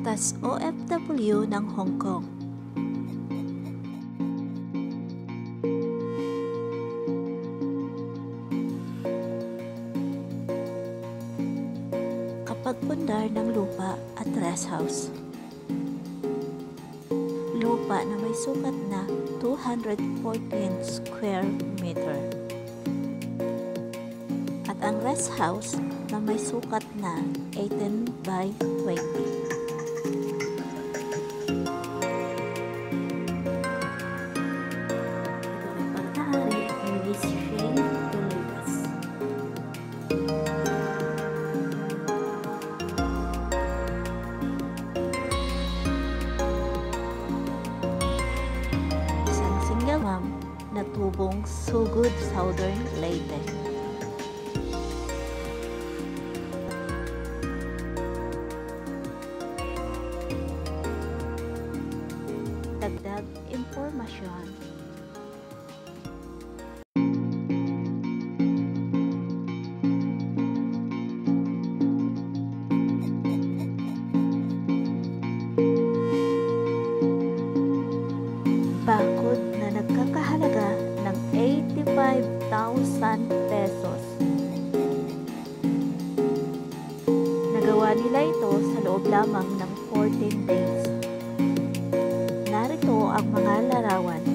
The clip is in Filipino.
Batas OFW ng Hongkong. Kapag pundar ng lupa at resthouse, lupa na may sukat na 214 square meter at ang resthouse na may sukat na 18 by 20. Ito ay pagtahari ni Miss Shane Dolivas. Isang single mom na tubong Sugod, Southern Leyte. Dagdag impormasyon. Bakod na nagkakahalaga ng 85,000 pesos. Nagawa nila ito sa loob lamang ng 14 days. Narito ang mga larawan.